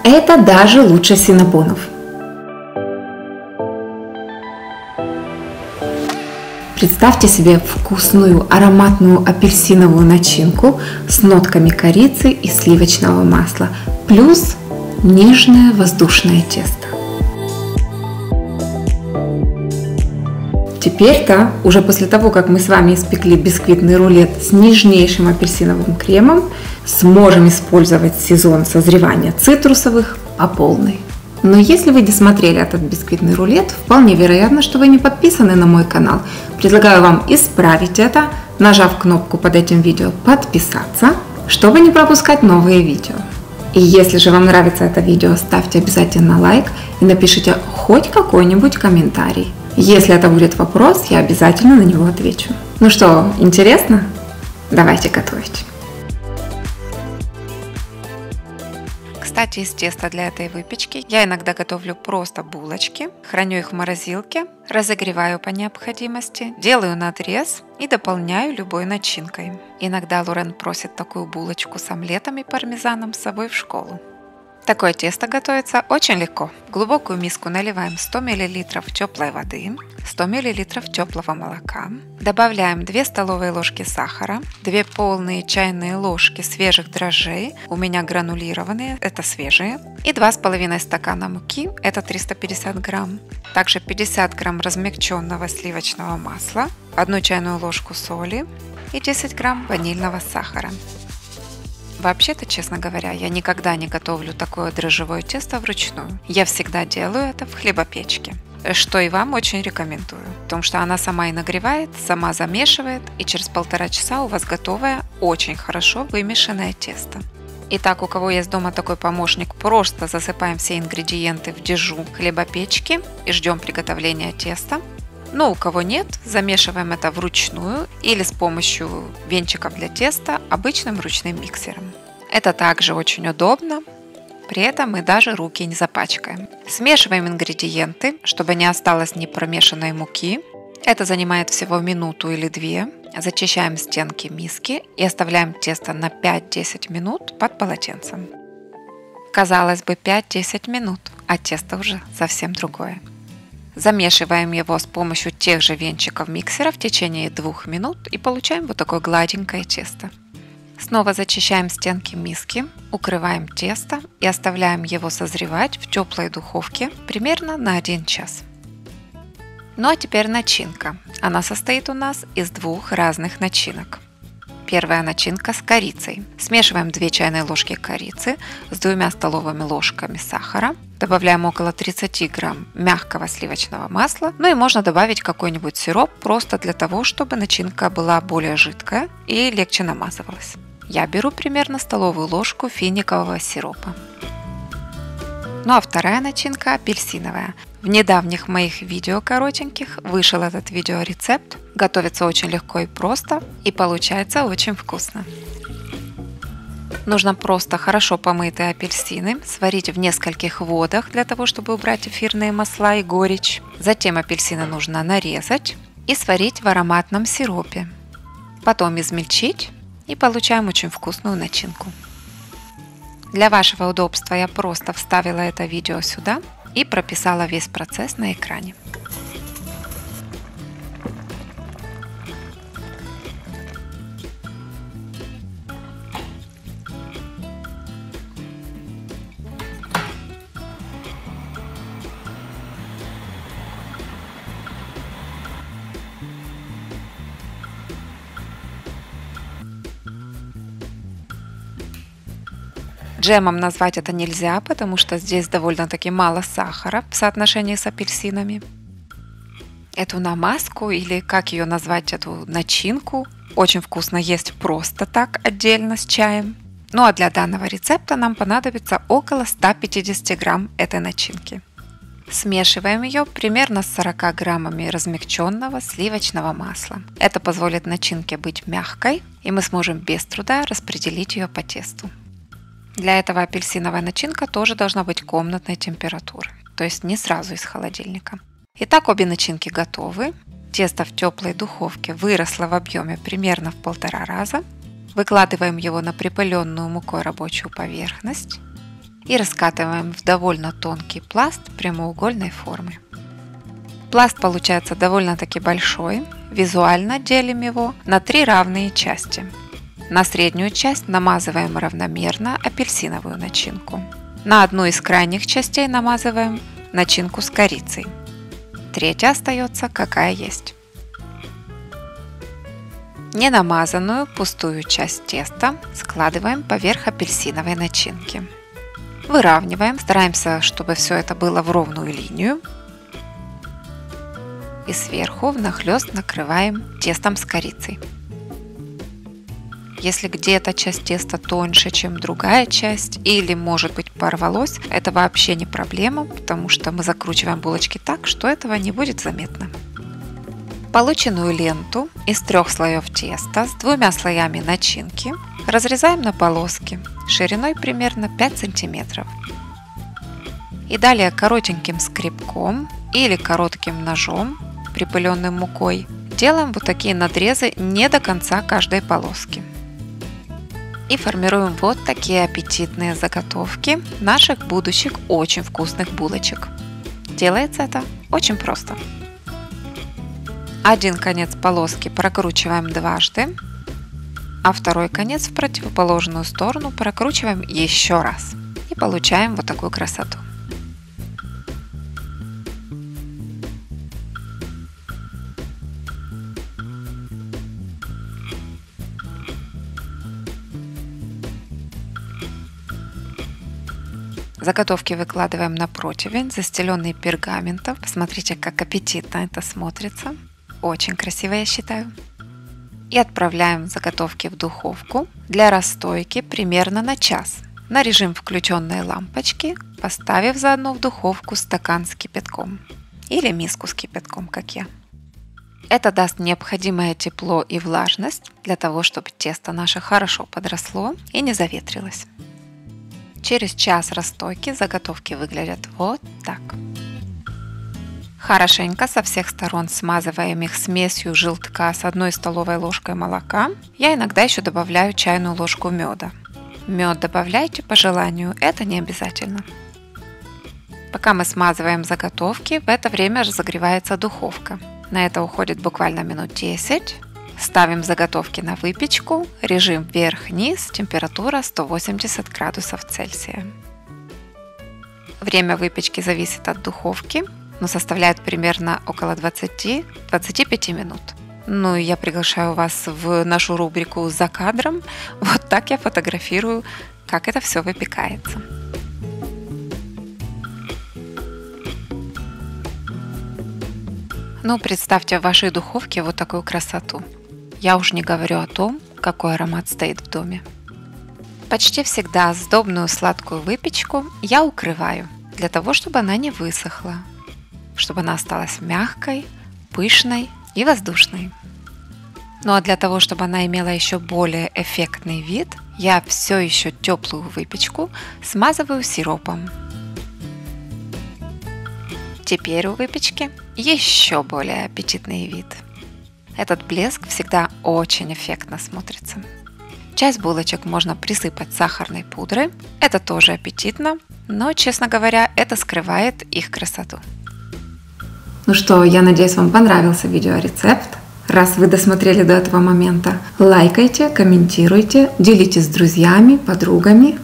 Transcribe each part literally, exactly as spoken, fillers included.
Это даже лучше синнабонов. Представьте себе вкусную ароматную апельсиновую начинку с нотками корицы и сливочного масла, плюс нежное воздушное тесто. Теперь-то, уже после того, как мы с вами испекли бисквитный рулет с нежнейшим апельсиновым кремом, сможем использовать сезон созревания цитрусовых по полной. Но если вы досмотрели этот бисквитный рулет, вполне вероятно, что вы не подписаны на мой канал. Предлагаю вам исправить это, нажав кнопку под этим видео «Подписаться», чтобы не пропускать новые видео. И если же вам нравится это видео, ставьте обязательно лайк и напишите хоть какой-нибудь комментарий. Если это будет вопрос, я обязательно на него отвечу. Ну что, интересно? Давайте готовить. Кстати, из теста для этой выпечки я иногда готовлю просто булочки, храню их в морозилке, разогреваю по необходимости, делаю надрез и дополняю любой начинкой. Иногда Лорен просит такую булочку с омлетом и пармезаном с собой в школу. Такое тесто готовится очень легко. В глубокую миску наливаем сто миллилитров теплой воды, сто миллилитров теплого молока. Добавляем две столовые ложки сахара, две полные чайные ложки свежих дрожжей, у меня гранулированные, это свежие, и два с половиной стакана муки, это триста пятьдесят грамм. Также пятьдесят грамм размягченного сливочного масла, одну чайную ложку соли и десять грамм ванильного сахара. Вообще-то, честно говоря, я никогда не готовлю такое дрожжевое тесто вручную. Я всегда делаю это в хлебопечке, что и вам очень рекомендую, потому что она сама и нагревает, сама замешивает, и через полтора часа у вас готовое, очень хорошо вымешанное тесто. Итак, у кого есть дома такой помощник, просто засыпаем все ингредиенты в дежу хлебопечки и ждем приготовления теста. Но у кого нет, замешиваем это вручную или с помощью венчиков для теста обычным ручным миксером. Это также очень удобно, при этом мы даже руки не запачкаем. Смешиваем ингредиенты, чтобы не осталось непромешанной муки. Это занимает всего минуту или две. Зачищаем стенки миски и оставляем тесто на пять-десять минут под полотенцем. Казалось бы, пять-десять минут, а тесто уже совсем другое. Замешиваем его с помощью тех же венчиков миксера в течение двух минут и получаем вот такое гладенькое тесто. Снова зачищаем стенки миски, укрываем тесто и оставляем его созревать в теплой духовке примерно на один час. Ну а теперь начинка. Она состоит у нас из двух разных начинок. Первая начинка с корицей. Смешиваем две чайные ложки корицы с двумя столовыми ложками сахара. Добавляем около тридцати грамм мягкого сливочного масла. Ну и можно добавить какой-нибудь сироп просто для того, чтобы начинка была более жидкая и легче намазывалась. Я беру примерно столовую ложку финикового сиропа. Ну а вторая начинка апельсиновая. В недавних моих видео коротеньких вышел этот видеорецепт. Готовится очень легко и просто, и получается очень вкусно. Нужно просто хорошо помытые апельсины сварить в нескольких водах для того, чтобы убрать эфирные масла и горечь. Затем апельсины нужно нарезать и сварить в ароматном сиропе. Потом измельчить и получаем очень вкусную начинку. Для вашего удобства я просто вставила это видео сюда и прописала весь процесс на экране. Джемом назвать это нельзя, потому что здесь довольно-таки мало сахара в соотношении с апельсинами. Эту намазку, или как ее назвать, эту начинку, очень вкусно есть просто так, отдельно с чаем. Ну а для данного рецепта нам понадобится около ста пятидесяти грамм этой начинки. Смешиваем ее примерно с сорока граммами размягченного сливочного масла. Это позволит начинке быть мягкой, и мы сможем без труда распределить ее по тесту. Для этого апельсиновая начинка тоже должна быть комнатной температуры, то есть не сразу из холодильника. Итак, обе начинки готовы. Тесто в теплой духовке выросло в объеме примерно в полтора раза. Выкладываем его на припыленную мукой рабочую поверхность и раскатываем в довольно тонкий пласт прямоугольной формы. Пласт получается довольно-таки большой. Визуально делим его на три равные части. На среднюю часть намазываем равномерно апельсиновую начинку. На одну из крайних частей намазываем начинку с корицей. Третья остается какая есть. Ненамазанную пустую часть теста складываем поверх апельсиновой начинки. Выравниваем, стараемся, чтобы все это было в ровную линию. И сверху внахлёст накрываем тестом с корицей. Если где-то часть теста тоньше, чем другая часть, или, может быть, порвалось, это вообще не проблема, потому что мы закручиваем булочки так, что этого не будет заметно. Полученную ленту из трех слоев теста с двумя слоями начинки разрезаем на полоски шириной примерно пять сантиметров. И далее коротеньким скребком или коротким ножом, припыленным мукой, делаем вот такие надрезы не до конца каждой полоски. И формируем вот такие аппетитные заготовки наших будущих очень вкусных булочек. Делается это очень просто. Один конец полоски прокручиваем дважды, а второй конец в противоположную сторону прокручиваем еще раз. И получаем вот такую красоту. Заготовки выкладываем на противень, застеленный пергаментом. Посмотрите, как аппетитно это смотрится. Очень красиво, я считаю. И отправляем заготовки в духовку для расстойки примерно на час. На режим включенной лампочки, поставив заодно в духовку стакан с кипятком. Или миску с кипятком, как я. Это даст необходимое тепло и влажность для того, чтобы тесто наше хорошо подросло и не заветрилось. Через час расстойки заготовки выглядят вот так. Хорошенько со всех сторон смазываем их смесью желтка с одной столовой ложкой молока. Я иногда еще добавляю чайную ложку меда. Мед добавляйте по желанию, это не обязательно. Пока мы смазываем заготовки, в это время разогревается духовка. На это уходит буквально минут десять. Ставим заготовки на выпечку, режим вверх-вниз, температура сто восемьдесят градусов Цельсия. Время выпечки зависит от духовки, но составляет примерно около двадцати-двадцати пяти минут. Ну и я приглашаю вас в нашу рубрику «За кадром». Вот так я фотографирую, как это все выпекается. Ну, представьте в вашей духовке вот такую красоту. Я уж не говорю о том, какой аромат стоит в доме. Почти всегда сдобную сладкую выпечку я укрываю, для того, чтобы она не высохла, чтобы она осталась мягкой, пышной и воздушной. Ну а для того, чтобы она имела еще более эффектный вид, я все еще теплую выпечку смазываю сиропом. Теперь у выпечки еще более аппетитный вид. Этот блеск всегда очень эффектно смотрится. Часть булочек можно присыпать сахарной пудрой. Это тоже аппетитно, но, честно говоря, это скрывает их красоту. Ну что, я надеюсь, вам понравился видеорецепт. Раз вы досмотрели до этого момента, лайкайте, комментируйте, делитесь с друзьями, подругами.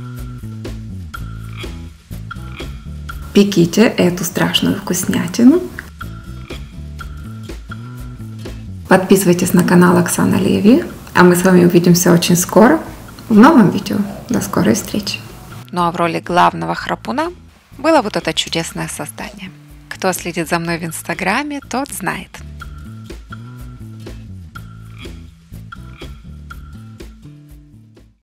Пеките эту страшную вкуснятину. Подписывайтесь на канал Оксана Леви, а мы с вами увидимся очень скоро в новом видео. До скорой встречи. Ну а в роли главного храпуна было вот это чудесное создание. Кто следит за мной в инстаграме, тот знает.